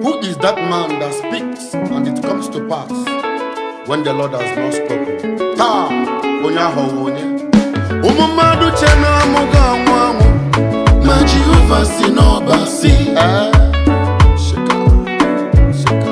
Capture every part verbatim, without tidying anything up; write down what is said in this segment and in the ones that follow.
Who is that man that speaks and it comes to pass when the Lord has not spoken? Ta onya hawonye. Umumadu chena muga mwamu. Ma Jehovah si no basi. Eh. Shika. Shika.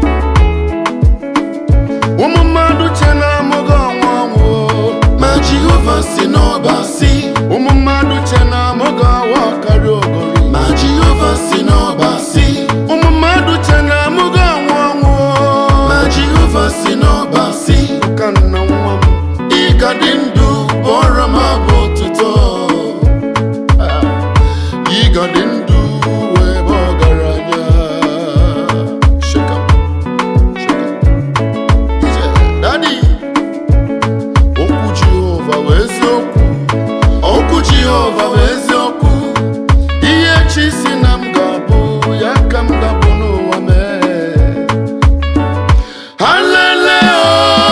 Umumadu chena muga mwamu. Ma Jehovah si no basi. Umumadu chena muga wakarogori. Ma Jehovah si no basi. Umumadu chena muga mwamu. Ma Jehovah si no basi. Kana mwamu. Igadindu borama botuto. Igadindu webo garanya. Shake up. Shake up. Yeah. Daddy. Oku Jehovah wezi oku. Oku Jehovah wezi oku. Iye chisi na mgabu. Yaka mgabu no wame. Hallelujah.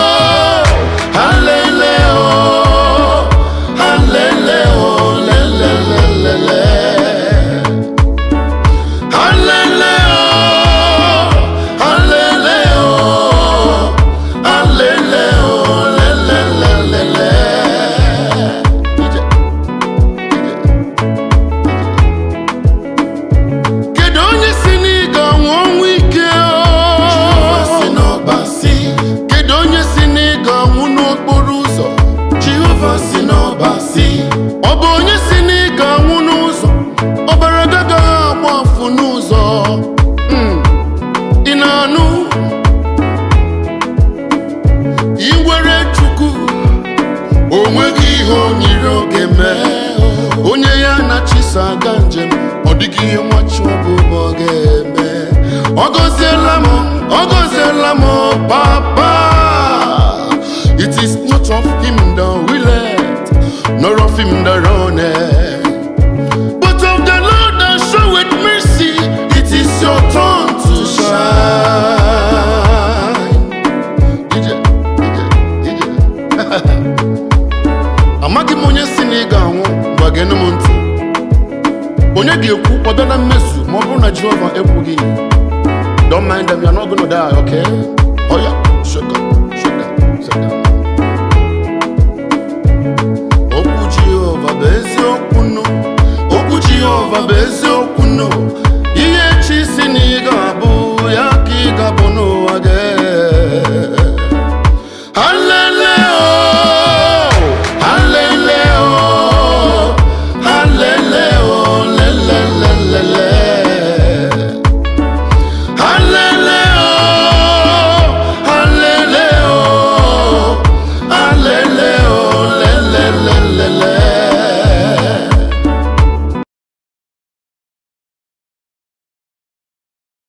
Onye ya na chisa ganjem odigi mwacho buboge me Ogoziela mo Ogoziela mo papa. It is not of him that willeth, nor of him that runneth, but of the Lord that showeth mercy. It is your turn to shine. D J, D J, D J. Amagi monye siniga won. Onye geku obena mesu mo bro na Jehovah ekwugi. Don't mind them, you're not gonna die, okay? Oh yeah, shut up, shut down, shut down. Oku Jehovah bezi okuno. Oku Jehovah bezi okuno.